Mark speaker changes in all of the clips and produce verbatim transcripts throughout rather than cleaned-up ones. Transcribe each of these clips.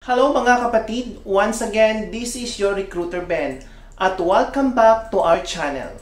Speaker 1: Hello mga kapatid! Once again, this is your Recruiter Ben at welcome back to our channel.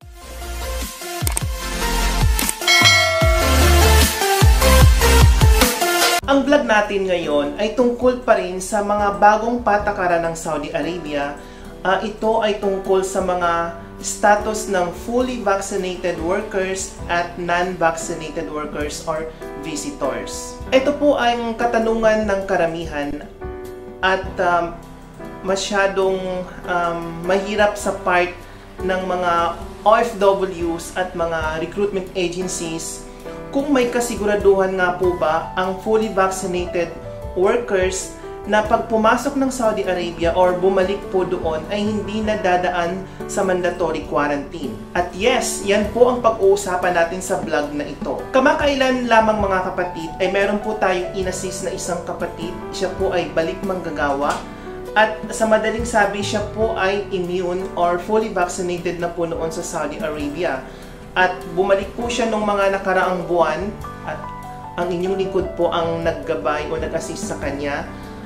Speaker 1: Ang vlog natin ngayon ay tungkol pa rin sa mga bagong patakaran ng Saudi Arabia. Uh, ito ay tungkol sa mga status ng fully vaccinated workers at non-vaccinated workers or visitors. Ito po ang katanungan ng karamihan at um, masyadong um, mahirap sa part ng mga O F Ws at mga recruitment agencies kung may kasiguraduhan nga po ba ang fully vaccinated workers na pag pumasok ng Saudi Arabia or bumalik po doon ay hindi nadadaan sa mandatory quarantine. At yes, yan po ang pag-uusapan natin sa vlog na ito. Kamakailan lamang mga kapatid ay meron po tayong inassist na isang kapatid. Siya po ay balik manggagawa at sa madaling sabi siya po ay immune or fully vaccinated na po noon sa Saudi Arabia. At bumalik po siya nung mga nakaraang buwan at ang inyong likod po ang naggabay o nag-assist sa kanya.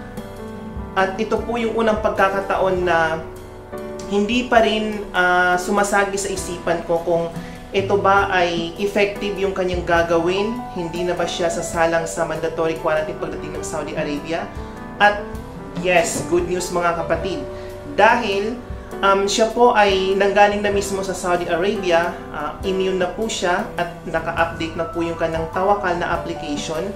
Speaker 1: At ito po yung unang pagkakataon na hindi pa rin uh, sumasagi sa isipan ko kung ito ba ay effective yung kanyang gagawin, hindi na ba siya sasalang sa mandatory quarantine pagdating ng Saudi Arabia. At yes, good news mga kapatid, dahil um, siya po ay nanggaling na mismo sa Saudi Arabia, uh, immune na po siya at naka-update na po yung kanyang tawakal na application.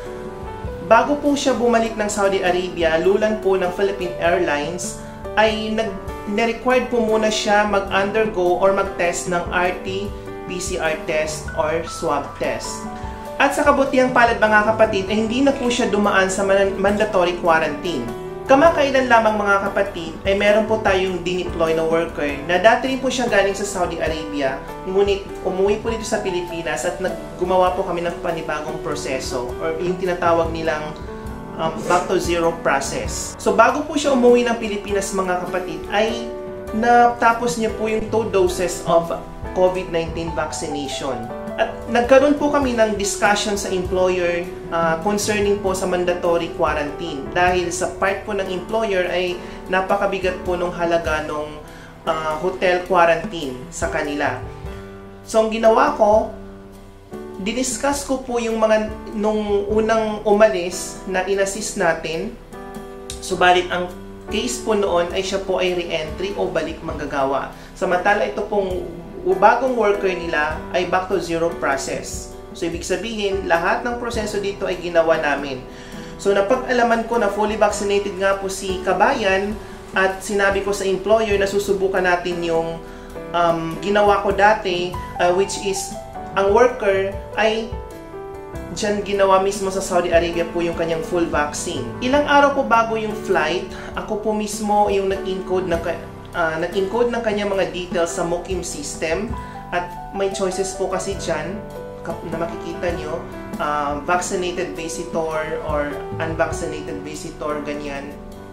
Speaker 1: Bago po siya bumalik ng Saudi Arabia, lulan po ng Philippine Airlines, ay nag-required po muna siya mag-undergo or mag-test ng R T P C R test or swab test. At sa kabutihang palad mga kapatid, ay hindi na po siya dumaan sa mandatory quarantine. Kamakailan lamang mga kapatid ay meron po tayong dineploy na worker na dati rin po siya galing sa Saudi Arabia, ngunit umuwi po dito sa Pilipinas at naggumawa po kami ng panibagong proseso or yung tinatawag nilang um, back to zero process. So bago po siya umuwi ng Pilipinas mga kapatid ay natapos niya po yung two doses of COVID nineteen vaccination. At nagkaroon po kami ng discussion sa employer uh, concerning po sa mandatory quarantine dahil sa part po ng employer ay napakabigat po ng halaga ng uh, hotel quarantine sa kanila. So ang ginawa ko, diniscuss ko po yung mga nung unang umalis na inassist natin. Subalit ang case po noon ay siya po ay re-entry o balik manggagawa. Samantala ito pong bagong worker nila ay back to zero process. So, ibig sabihin, lahat ng proseso dito ay ginawa namin. So, napag-alaman ko na fully vaccinated nga po si kabayan at sinabi ko sa employer na susubukan natin yung um, ginawa ko dati, uh, which is, ang worker ay dyan ginawa mismo sa Saudi Arabia po yung kanyang full vaccine. Ilang araw po bago yung flight, ako po mismo yung nag-encode na Uh, nag-encode ng kanyang mga details sa Muqeem system at may choices po kasi dyan na makikita nyo, uh, vaccinated visitor or unvaccinated visitor, ganyan.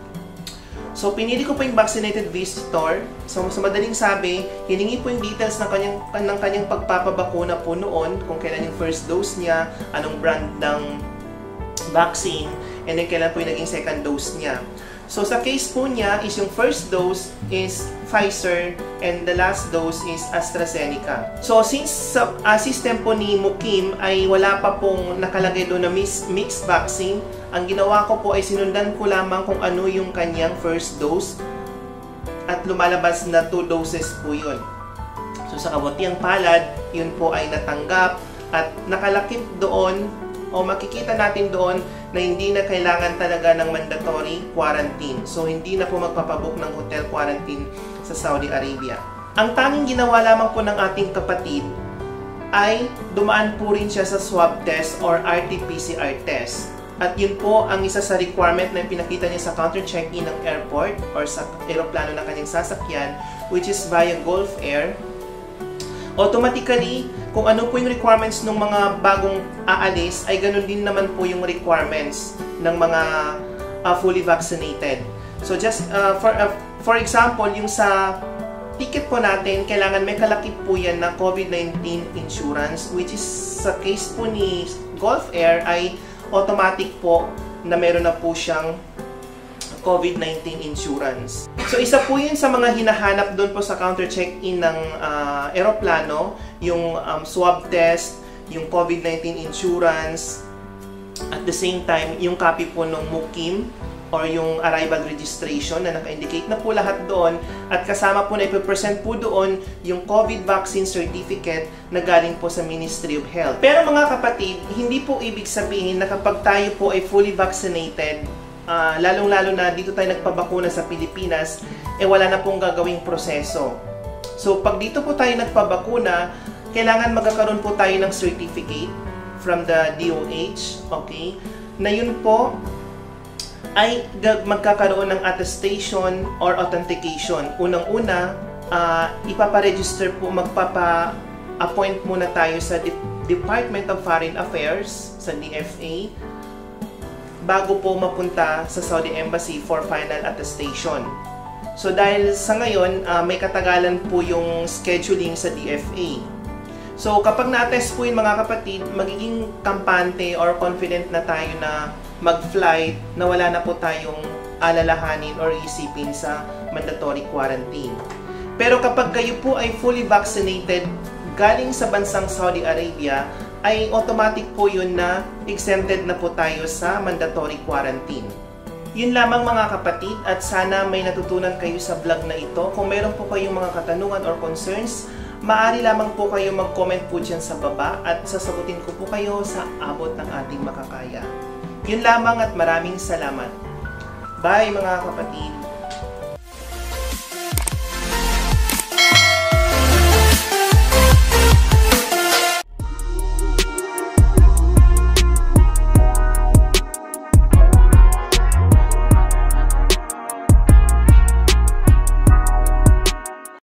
Speaker 1: So pinili ko po yung vaccinated visitor. So sa madaling sabi, hiningi po yung details ng kanyang, ng kanyang pagpapabakuna po noon, kung kailan yung first dose niya, anong brand ng vaccine, and then kailan po yung naging second dose niya. So sa case po niya is yung first dose is Pfizer and the last dose is AstraZeneca. So since sa uh, system po ni Muqeem ay wala pa pong nakalagay doon na mixed vaccine, ang ginawa ko po ay sinundan ko lamang kung ano yung kanyang first dose at lumalabas na two doses po yun. So sa kabutihang palad, yun po ay natanggap at nakalakip doon o makikita natin doon na hindi na kailangan talaga ng mandatory quarantine. So, hindi na po magpapabook ng hotel quarantine sa Saudi Arabia. Ang tanging ginawa lamang po ng ating kapatid ay dumaan po rin siya sa swab test or R T P C R test. At yun po ang isa sa requirement na pinakita niya sa counter check-in ng airport or sa aeroplano na kanyang sasakyan, which is via Gulf Air. Automatically, kung ano po yung requirements ng mga bagong aalis, ay ganun din naman po yung requirements ng mga uh, fully vaccinated. So just uh, for uh, for example, yung sa ticket po natin, kailangan may kalakip po yan na COVID nineteen insurance, which is sa case po ni Gulf Air ay automatic po na meron na po siyang COVID nineteen insurance. So isa po yun sa mga hinahanap doon po sa counter check-in ng uh, eroplano, yung um, swab test, yung COVID nineteen insurance, at the same time, yung copy po ng Muqeem or yung arrival registration na naka-indicate na po lahat doon, at kasama po na ipipresent po doon yung COVID vaccine certificate na galing po sa Ministry of Health. Pero mga kapatid, hindi po ibig sabihin na kapag tayo po ay fully vaccinated, uh, lalong-lalo na dito tayo nagpabakuna sa Pilipinas, eh wala na pong gagawing proseso. So pag dito po tayo nagpabakuna, kailangan magkakaroon po tayo ng certificate from the D O H, okay? Na yun po ay magkakaroon ng attestation or authentication. Unang-una, uh, ipaparegister po, magpapa-appoint muna tayo sa De Department of Foreign Affairs, sa D F A, bago po mapunta sa Saudi Embassy for final attestation. So dahil sa ngayon, uh, may katagalan po yung scheduling sa D F A. So kapag na-attest po yun mga kapatid, magiging kampante or confident na tayo na mag-flight na wala na po tayong alalahanin or isipin sa mandatory quarantine. Pero kapag kayo po ay fully vaccinated galing sa bansang Saudi Arabia, ay automatic po yun na exempted na po tayo sa mandatory quarantine. Yun lamang mga kapatid, at sana may natutunan kayo sa vlog na ito. Kung meron po kayong mga katanungan or concerns, maaari lamang po kayo mag-comment po dyan sa baba at sasagutin ko po kayo sa abot ng ating makakaya. Yun lamang at maraming salamat. Bye mga kapatid!